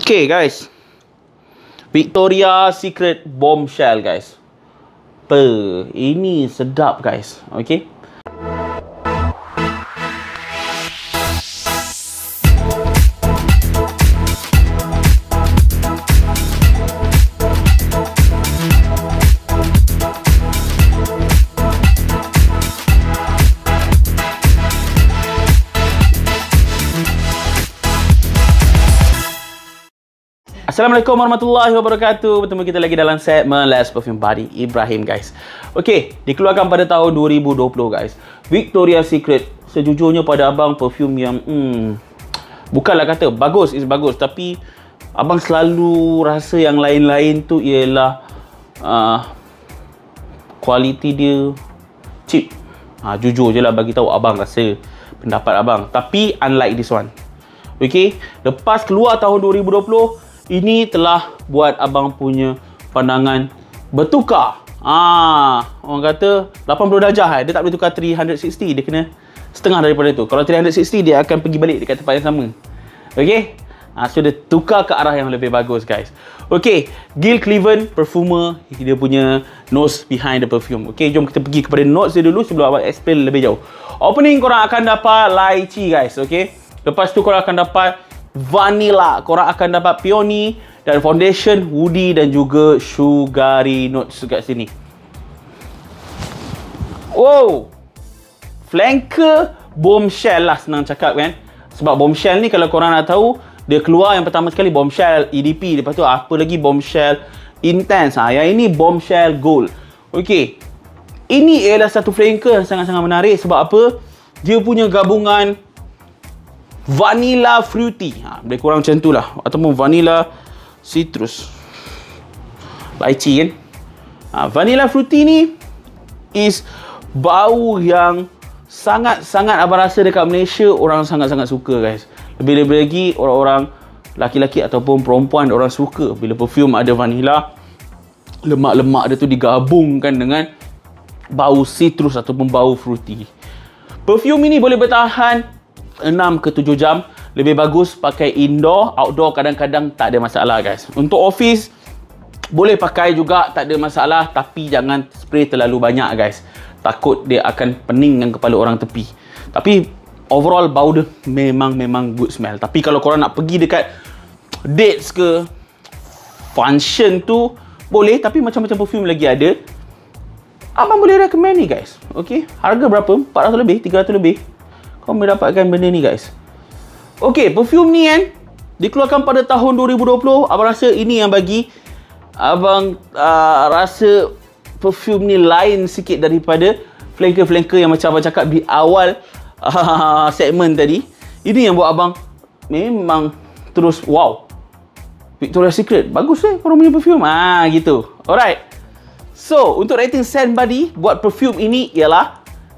Okay guys, Victoria Secret Bombshell guys. Ini sedap guys. Okay. Assalamualaikum warahmatullahi wabarakatuh. Bertemu kita lagi dalam segmen Let's Perfume Buddy Ibrahim guys. Okay, dikeluarkan pada tahun 2020 guys. Victoria Secret. Sejujurnya pada abang perfume yang bukanlah kata bagus is bagus, tapi abang selalu rasa yang lain-lain tu ialah kualiti dia cheap. Jujur je lah bagi tahu abang rasa pendapat abang. Tapi unlike this one. Okay, lepas keluar tahun 2020, ini telah buat abang punya pandangan bertukar. Orang kata 80 darjah. Dia tak boleh tukar 360. Dia kena setengah daripada tu. Kalau 360, dia akan pergi balik dekat tempat yang sama. Okay. So dia tukar ke arah yang lebih bagus guys. Okay. Gil Cleven Perfumer. Dia punya nose behind the perfume. Okay. Jom kita pergi kepada notes dia dulu sebelum abang explain lebih jauh. Opening korang akan dapat lychee guys. Okay. Lepas tu korang akan dapat vanilla, korang akan dapat peony, dan foundation woody dan juga sugary notes dekat sini. Wow, flanker bombshell lah, senang cakap kan. Sebab bombshell ni kalau korang nak tahu, dia keluar yang pertama sekali bombshell EDP, lepas tu apa lagi bombshell intense. Yang ini bombshell gold. Okay, ini ialah satu flanker yang sangat-sangat menarik. Sebab apa? Dia punya gabungan vanilla fruity, lebih kurang macam tu lah, ataupun vanilla citrus, lychee kan. Vanilla fruity ni is bau yang sangat-sangat abang rasa dekat Malaysia orang sangat-sangat suka guys. Lebih-lebih lagi orang-orang laki-laki ataupun perempuan, orang suka bila perfume ada vanilla, lemak-lemak dia tu digabungkan dengan bau citrus ataupun bau fruity. Perfume ini boleh bertahan 6 ke 7 jam. Lebih bagus pakai indoor, outdoor kadang-kadang tak ada masalah guys. Untuk office boleh pakai juga, tak ada masalah, tapi jangan spray terlalu banyak guys. Takut dia akan peningkan kepala orang tepi. Tapi overall bau dia memang good smell. Tapi kalau korang nak pergi dekat dates ke function tu boleh, tapi macam-macam perfume lagi ada. Abang boleh recommend ni guys. Okay, harga berapa? 400 lebih, 300 lebih. Kau boleh dapatkan benda ni guys. Okay, perfume ni kan dikeluarkan pada tahun 2020. Abang rasa ini yang bagi abang rasa perfume ni lain sikit daripada flanker-flanker yang macam abang cakap di awal segmen tadi. Ini yang buat abang memang terus wow, Victoria Secret bagus korang punya perfume. Gitu. Alright. So, untuk rating scent body buat perfume ini ialah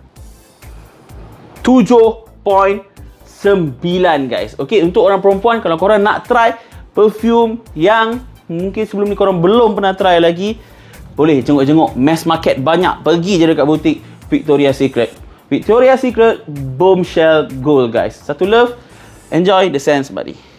7.9 guys. Okay, untuk orang perempuan, kalau korang nak try perfume yang mungkin sebelum ni korang belum pernah try lagi, boleh jenguk-jenguk mass market banyak. Pergi je dekat butik Victoria Secret. Victoria Secret Bombshell Gold guys. Satu love. Enjoy the scents buddy.